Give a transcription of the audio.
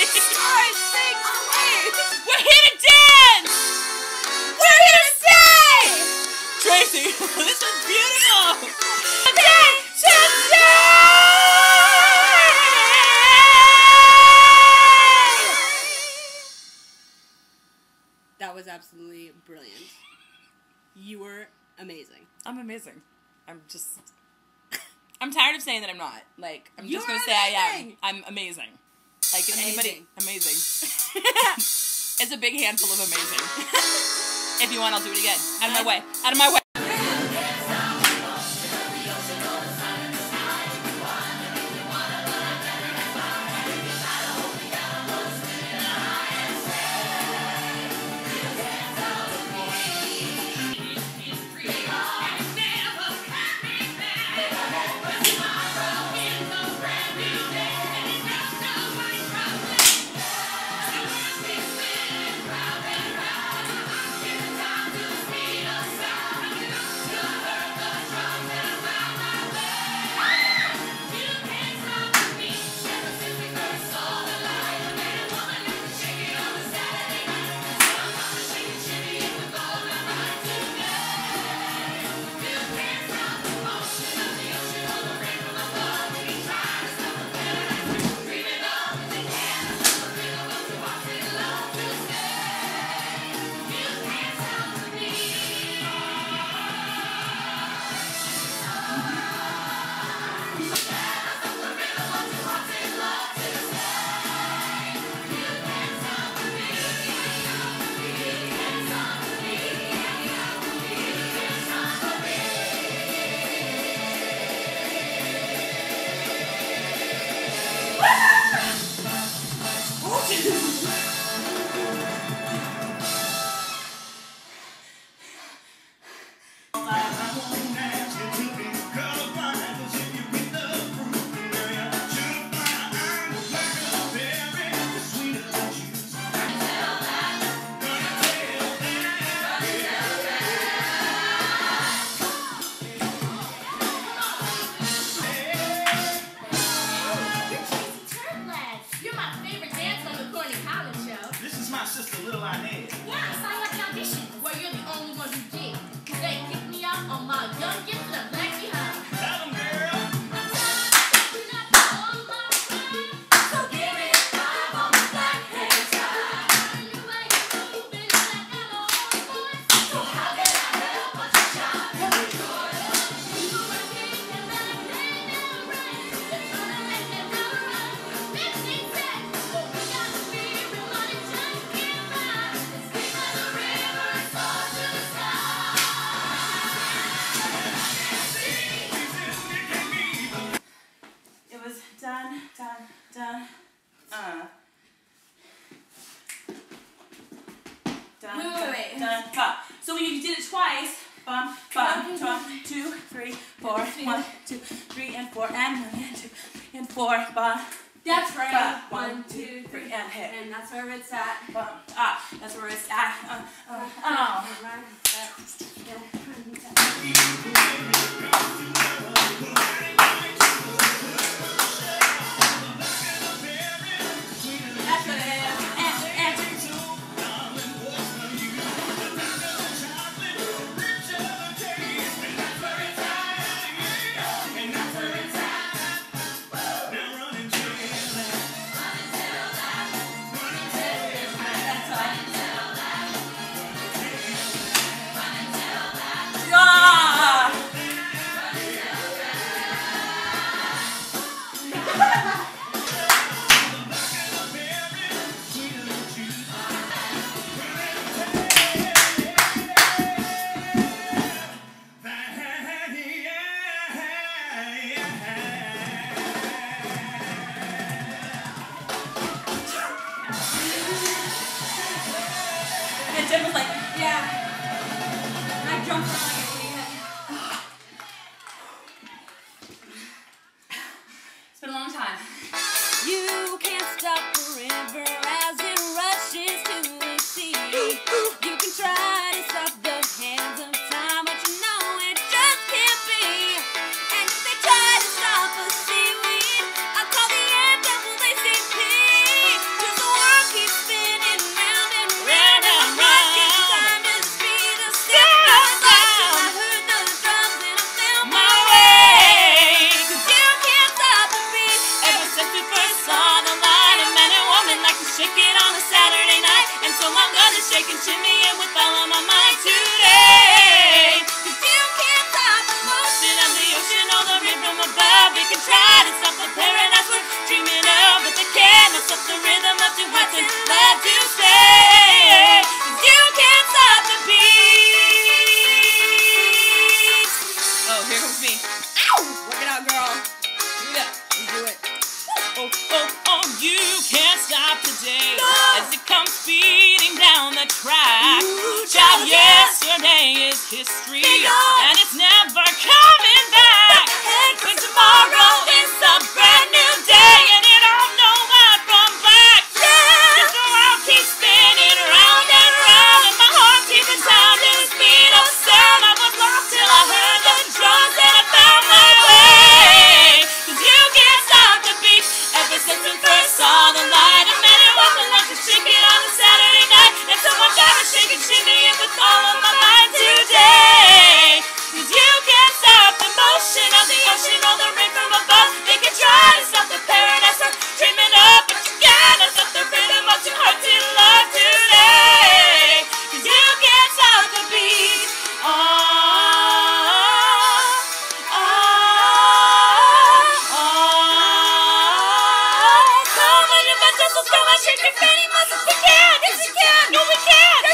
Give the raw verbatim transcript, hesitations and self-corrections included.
Start six, eight. We're here to dance. We're here to stay. Tracy, this was beautiful. Today, today. That was absolutely brilliant. You were amazing. I'm amazing. I'm just... I'm tired of saying that I'm not. Like, I'm You're just going to say amazing. I am. I'm amazing. Like, if Amazing. anybody... Amazing. It's a big handful of amazing. If you want, I'll do it again. Out of my way. Out of my way. Done, done, done. Uh. Done, wait, wait, wait. done, done. So when you did it twice, bum, bum, bum, two, three, four, one, two, three, and four, and one, and two, and four, bum. That's right. Bum, one, two, three, and hit. And that's where it's at. Bum, ah, that's where it's at. Uh, uh, oh. And Jen was like, yeah. And I jumped on like a idiot. It's been a long time. You can't stop the river as it rushes to the sea. You can try to stop the hands of time, but you know it just can't be. And if they try to stop the seaweed, I call the N double A C P. Just shaking, shimmying with all of my mind today. 'Cause you can't stop the motion of the ocean or the rain from above. They can try to stop the paradise we're dreaming of, but they cannot stop the rhythm of two hearts in love to stay. 'Cause you can't stop the beat. Oh, here comes me. Ow! Work it out, girl. Do it up. Let's do it. Oh, oh, oh, you can't stop today no. As it comes speeding down the track. Ooh, child, yesterday is history, and it's never coming back. But tomorrow is a brand new day, and it all know white from black. Yeah. The world keeps spinning round and round, and my heart keeps sound to the speed of sound. I was lost till I heard the drums, and I found my way. 'Cause you can't stop the beat. Ever since we first saw the light, I met it walking like a shake it on a Saturday night, and someone got me shaking, shimmying with all of my mind today. 'Cause you can't stop the motion of the ocean or the rain from above. They can try to stop the paradise we're dreaming of, but you gotta stop the rhythm of two hearts in love today. 'Cause you can't stop the beat. Oh, oh, oh, oh. Come on, you must just go and shake your fanny muscles. We can, yes we can, no we can.